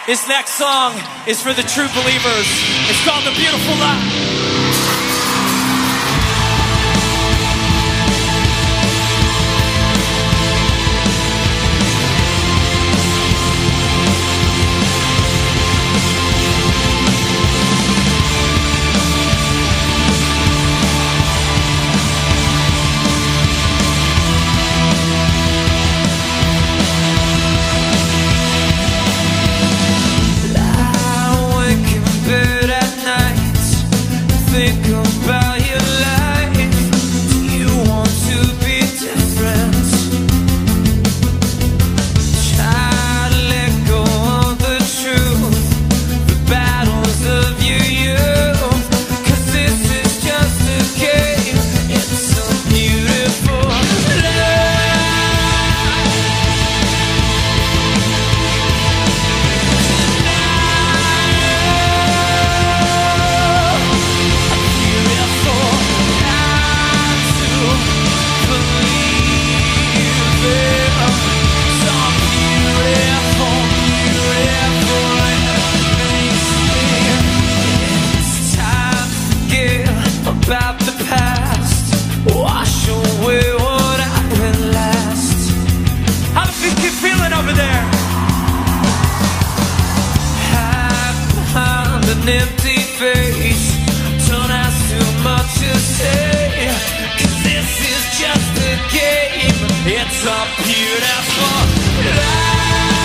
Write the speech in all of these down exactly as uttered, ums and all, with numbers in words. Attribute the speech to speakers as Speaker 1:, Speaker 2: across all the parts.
Speaker 1: This next song is for the true believers. It's called The Beautiful Lie.
Speaker 2: Think about your life. Do you want to be different? Try to let go of the truth, the battles of your youth. Cause this is just a game. It's a beautiful life. About the past, wash away what happened last.
Speaker 1: How do you keep feeling over there?
Speaker 2: Hide behind an empty face. Don't ask too much to say, cause this is just a game. It's a beautiful life.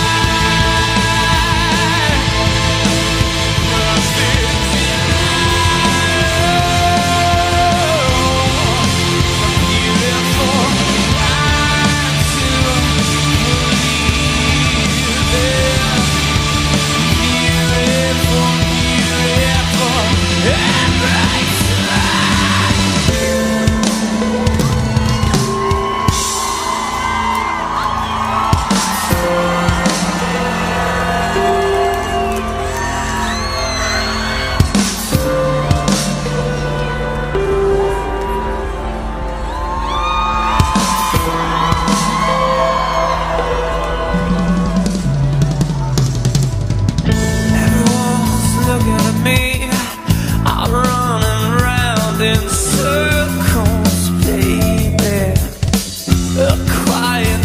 Speaker 2: In circles, baby, a quiet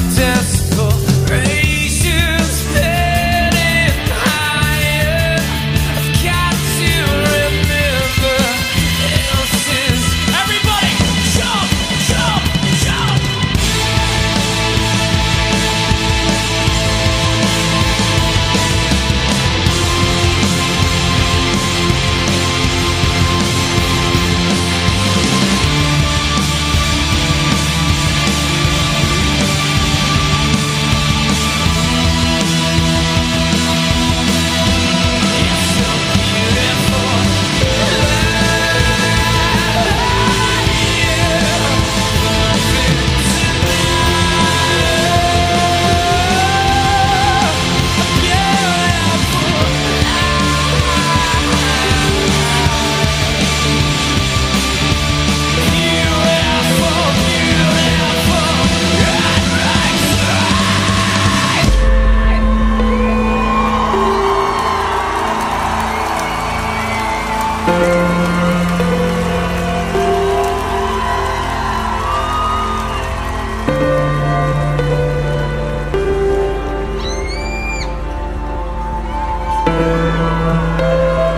Speaker 2: desperation spreading higher. I've got to remember, else is everybody jump, jump, jump.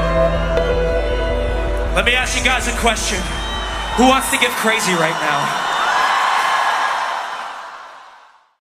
Speaker 1: Let me ask you guys a question. Who wants to get crazy right now?